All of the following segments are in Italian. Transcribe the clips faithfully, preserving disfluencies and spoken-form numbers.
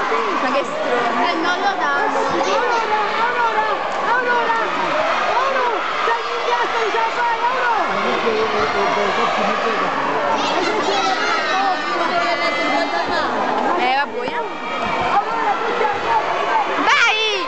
Ma che stronzo. Eh, non lo dà. Aurora, Aurora, Aurora, Aurora, stai in piazza, non ce la fai, Aurora! Eh, va buona. Vai!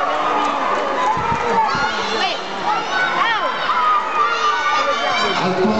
Al